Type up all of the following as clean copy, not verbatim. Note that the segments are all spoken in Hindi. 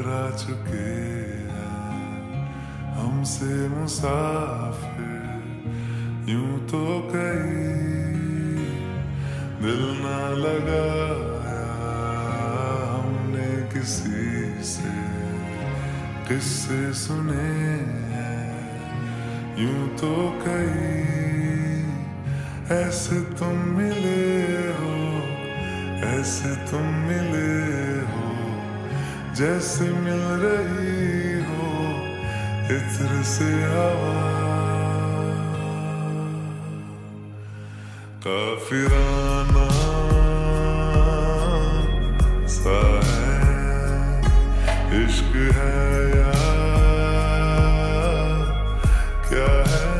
टकरा चुके हैं हमसे मुसाफिर, यूं तो कहीं दिल ना लगाया हमने किसी से, किस्से सुने हैं यूं तो कहीं। ऐसे तुम मिले हो, ऐसे तुम मिले हो, जैसे मिल रही हो इत्र से हवा। काफिराना सा है इश्क है या क्या है।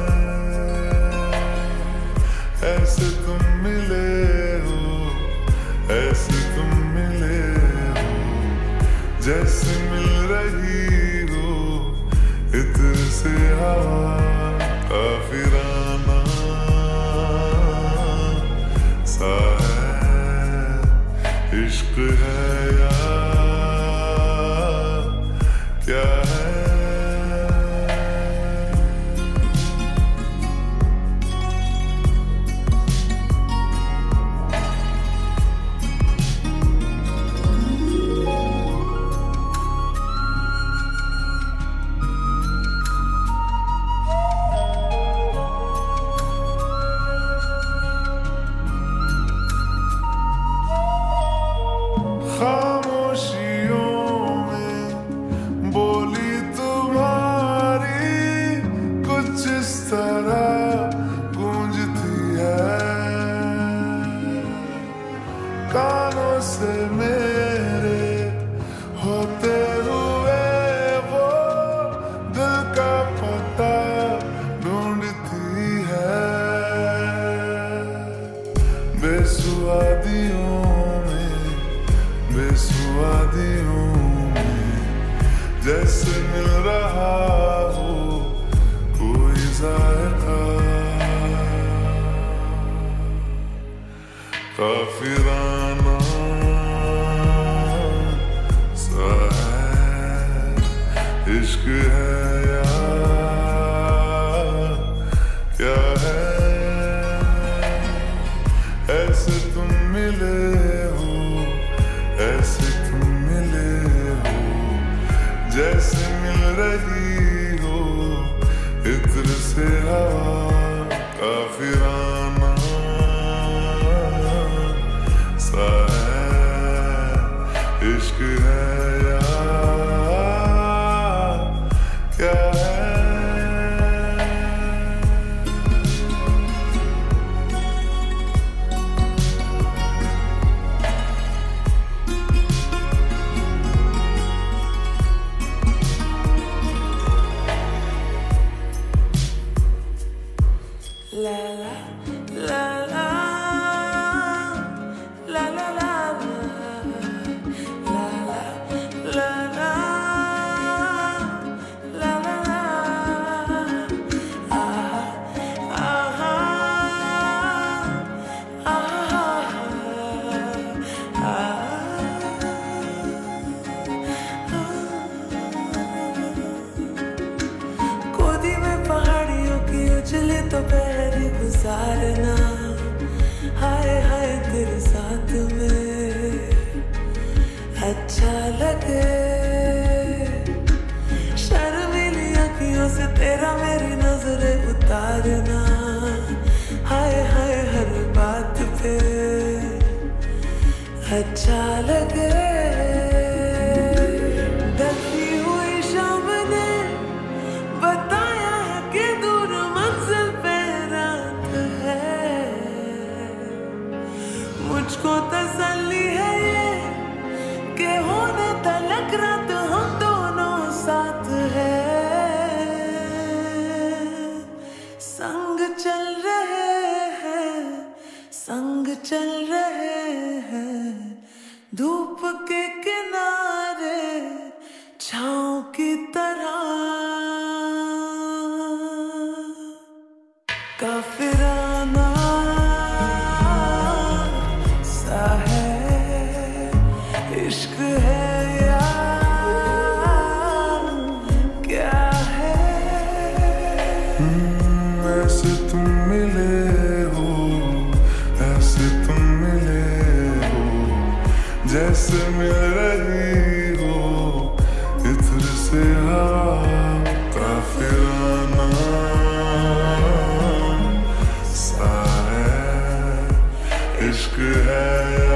ऐसे तुम मिले हो, ऐसे तुम मिले हो, जैसे मिल रही हो इत्र से हवा। काफिराना सा है इश्क है या क्या है। खामोशियों में बोली तुम्हारी कुछ इस तरह गूंजती है, कानों से मेरे होते हुए वो दिल का पता ढूंढती है। बेसुआदियों बेसुआदियों में जैसे मिल रहा हो कोई जायका। काफिराना सा है इश्क है या क्या है। ऐसे तुम मिले हो, ऐसे तुम मिले हो, जैसे मिल रही हो इत्र से हवा। काफिराना सा है इश्क है या क्या है। La la la la la la la la la la la la la गोदी में पहाड़ियों की उछले तो पहरी गुजारना, हाय हाय तेरे साथ में अच्छा लगे। शर्मीली अखियों से तेरा मेरी नजरें उतारना, हाय हाय हर बात पे अच्छा लगे। ढलती हुई शाम ने बताया है कि दूर मंजिल पे रात है, मुझको तसल्ली है ये कि होने तलक रात हम दोनों साथ है। संग चल रहे हैं, संग चल रहे हैं, धूप इश्क है